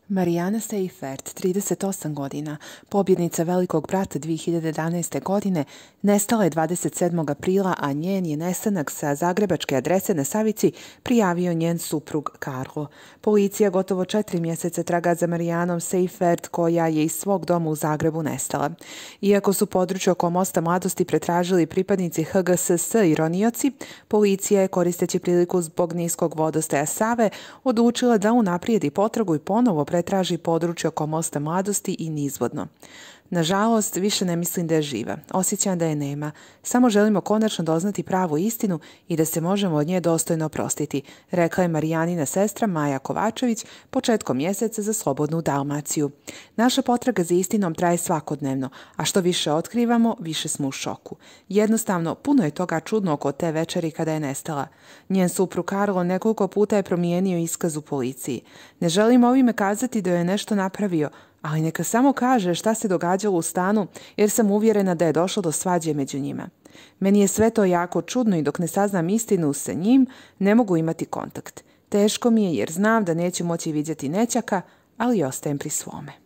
Marijana Seifert, 38 godina, pobjednica Velikog brata 2011. godine, nestala je 27. aprila, a njen je nestanak sa zagrebačke adrese na Savici prijavio njen suprug Karlo. Policija gotovo 4 mjeseca traga za Marijanom Seifert, koja je iz svog doma u Zagrebu nestala. Iako su područje oko Mosta Mladosti pretražili pripadnici HGSS i ronioci, policija je, koristeći priliku zbog niskog vodostaja Save, odlučila da unaprijedi potragu i ponovo pretraži područje oko Mosta Mladosti i nizvodno. Nažalost, više ne mislim da je živa. Osjećam da je nema. Samo želimo konačno doznati pravu istinu i da se možemo od nje dostojno oprostiti, rekla je Marijanina sestra Maja Kovačević početkom mjeseca za Slobodnu Dalmaciju. Naša potraga za istinom traje svakodnevno, a što više otkrivamo, više smo u šoku. Jednostavno, puno je toga čudno oko te večeri kada je nestala. Njen suprug Karlo nekoliko puta je promijenio iskaz u policiji. Ne želim ovime kazati da je nešto napravio, ali neka samo kaže šta se događalo u stanu, jer sam uvjerena da je došlo do svađe među njima. Meni je sve to jako čudno i dok ne saznam istinu sa njim, ne mogu imati kontakt. Teško mi je jer znam da neću moći vidjeti nećaka, ali ostajem pri svome.